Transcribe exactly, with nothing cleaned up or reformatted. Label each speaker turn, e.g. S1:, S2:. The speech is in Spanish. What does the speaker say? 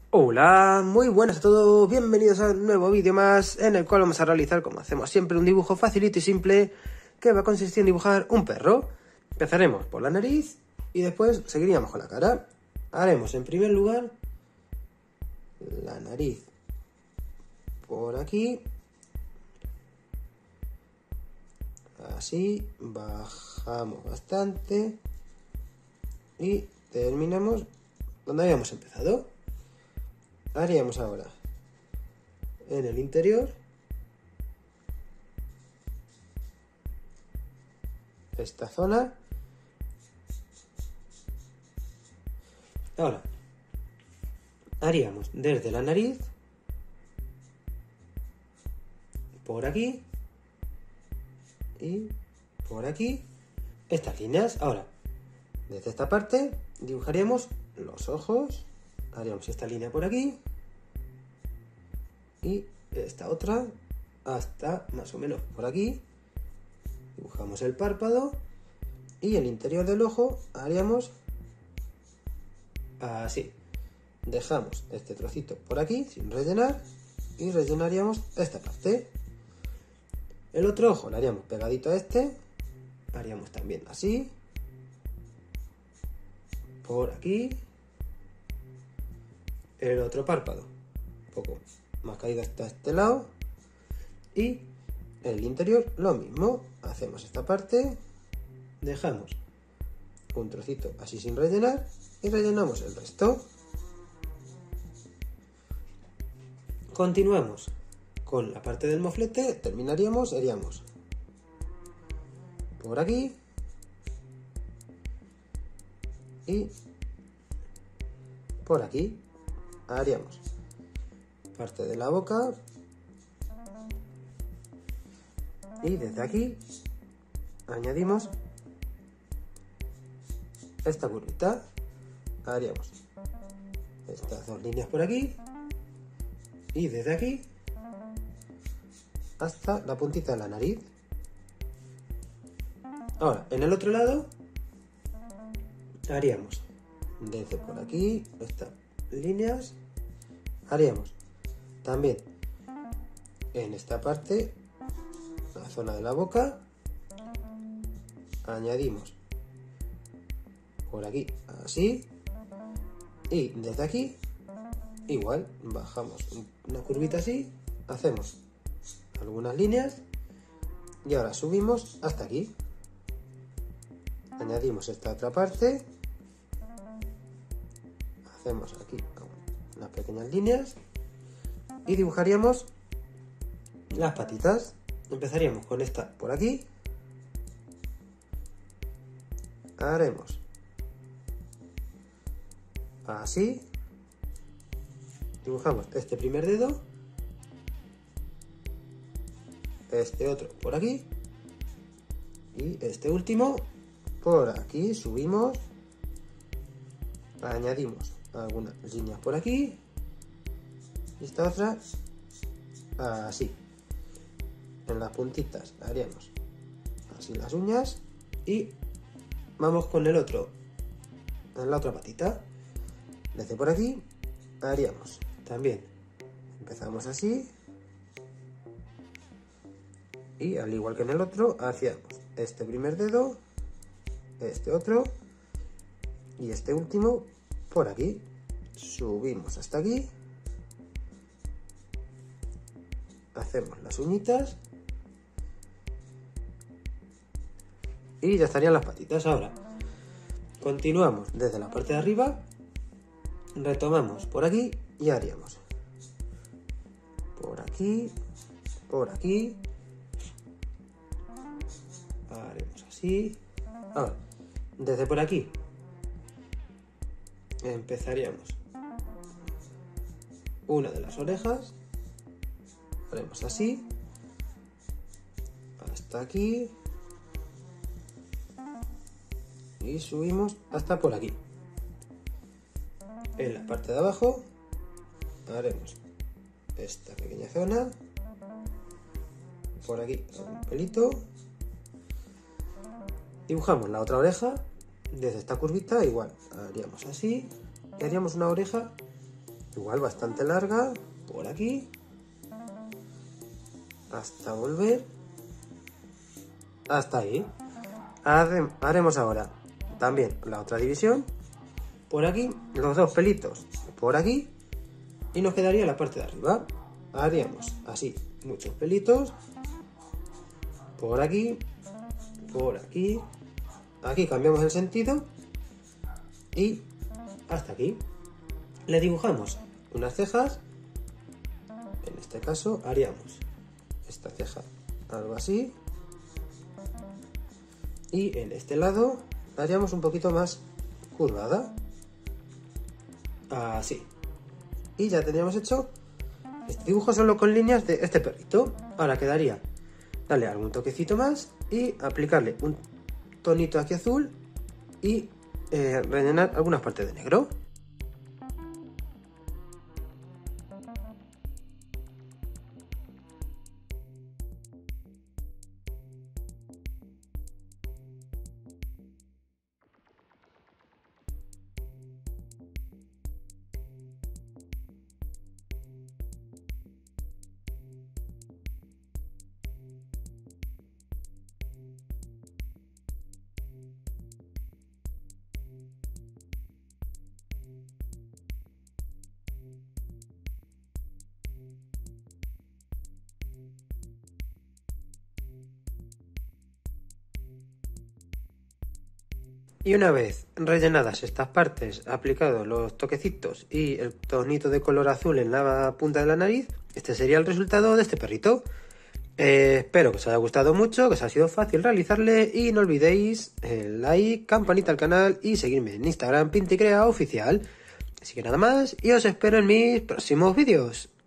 S1: Hola, muy buenas a todos, bienvenidos a un nuevo vídeo más en el cual vamos a realizar, como hacemos siempre, un dibujo facilito y simple que va a consistir en dibujar un perro. Empezaremos por la nariz y después seguiríamos con la cara. Haremos en primer lugar la nariz por aquí, así, bajamos bastante y terminamos donde habíamos empezado. Haríamos ahora en el interior esta zona. Ahora haríamos desde la nariz por aquí y por aquí estas líneas. Ahora desde esta parte dibujaríamos los ojos. Haríamos esta línea por aquí y esta otra hasta más o menos por aquí. Dibujamos el párpado y el interior del ojo haríamos así. Dejamos este trocito por aquí sin rellenar y rellenaríamos esta parte. El otro ojo lo haríamos pegadito a este, haríamos también así, por aquí. El otro párpado un poco más caído hasta este lado y el interior lo mismo. Hacemos esta parte, dejamos un trocito así sin rellenar y rellenamos el resto. Continuamos con la parte del moflete. Terminaríamos, haríamos por aquí y por aquí. Haríamos parte de la boca y desde aquí añadimos esta curvita. Haríamos estas dos líneas por aquí y desde aquí hasta la puntita de la nariz. Ahora en el otro lado haríamos desde por aquí estas líneas, haríamos también en esta parte la zona de la boca, añadimos por aquí así y desde aquí igual bajamos una curvita así, hacemos algunas líneas y ahora subimos hasta aquí. Añadimos esta otra parte, hacemos aquí unas pequeñas líneas y dibujaríamos las patitas. Empezaríamos con esta por aquí, haremos así, dibujamos este primer dedo, este otro por aquí y este último por aquí. Subimos, añadimos algunas líneas por aquí y esta otra así. En las puntitas haríamos así las uñas y vamos con el otro, en la otra patita. Desde por aquí haríamos también, empezamos así y al igual que en el otro hacíamos este primer dedo, este otro y este último por aquí. Subimos hasta aquí, hacemos las uñitas y ya estarían las patitas. Ahora continuamos desde la parte de arriba, retomamos por aquí y haríamos por aquí, por aquí, haremos así. Ahora desde por aquí empezaríamos una de las orejas, haremos así hasta aquí y subimos hasta por aquí. En la parte de abajo haremos esta pequeña zona, por aquí un pelito, dibujamos la otra oreja desde esta curvita, igual haríamos así y haríamos una oreja igual bastante larga, por aquí, hasta volver, hasta ahí. Haremos ahora también la otra división, por aquí, los dos pelitos por aquí, y nos quedaría la parte de arriba. Haríamos así, muchos pelitos, por aquí, por aquí, aquí cambiamos el sentido, y hasta aquí. Le dibujamos unas cejas, en este caso haríamos esta ceja algo así, y en este lado la haríamos un poquito más curvada, así, y ya tendríamos hecho este dibujo solo con líneas de este perrito. Ahora quedaría darle algún toquecito más y aplicarle un tonito aquí azul y eh, rellenar algunas partes de negro. Y una vez rellenadas estas partes, aplicados los toquecitos y el tonito de color azul en la punta de la nariz, este sería el resultado de este perrito. Eh, espero que os haya gustado mucho, que os haya sido fácil realizarle, y no olvidéis el like, campanita al canal y seguirme en Instagram, Pinticrea Oficial. Así que nada más, y os espero en mis próximos vídeos.